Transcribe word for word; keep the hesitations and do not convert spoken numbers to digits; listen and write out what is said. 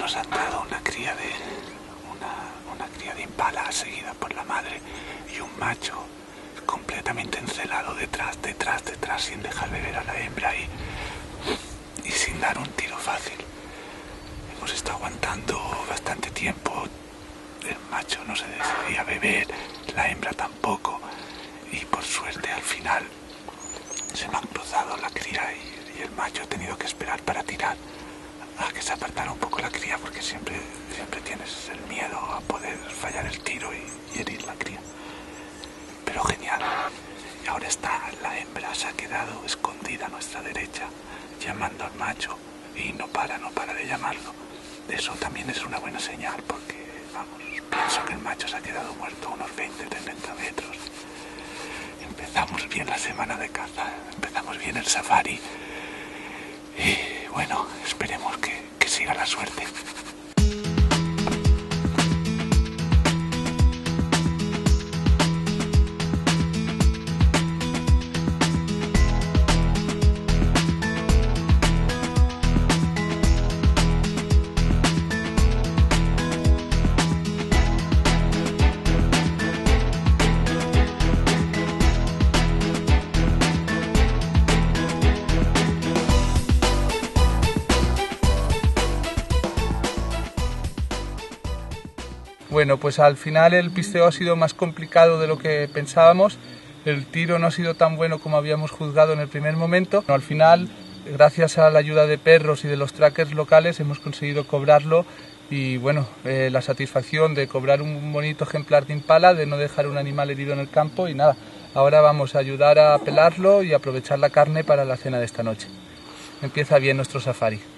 nos han dado una cría de una, una cría de impala seguida por la madre y un macho completamente encelado detrás, detrás, detrás, sin dejar beber a la hembra y, y sin dar un tiro fácil. Hemos estado aguantando bastante tiempo. El macho no se decidía a beber, la hembra tampoco, y por suerte al final se me han cruzado la cría y, y el macho ha tenido que esperar para tirar a que se apartara un poco la cría, porque siempre, siempre tienes el miedo a poder fallar el tiro y, y herir la cría. Pero genial. Y ahora está la hembra, se ha quedado escondida a nuestra derecha, llamando al macho, y no para, no para de llamarlo. Eso también es una buena señal, porque, vamos, pienso que el macho se ha quedado muerto a unos veinte a treinta metros. Empezamos bien la semana de caza, empezamos bien el safari. Y bueno, esperemos que, que siga la suerte. Bueno, pues al final el pisteo ha sido más complicado de lo que pensábamos. El tiro no ha sido tan bueno como habíamos juzgado en el primer momento. Al final, gracias a la ayuda de perros y de los trackers locales, hemos conseguido cobrarlo y bueno, eh, la satisfacción de cobrar un bonito ejemplar de impala, de no dejar un animal herido en el campo y nada. Ahora vamos a ayudar a pelarlo y aprovechar la carne para la cena de esta noche. Empieza bien nuestro safari.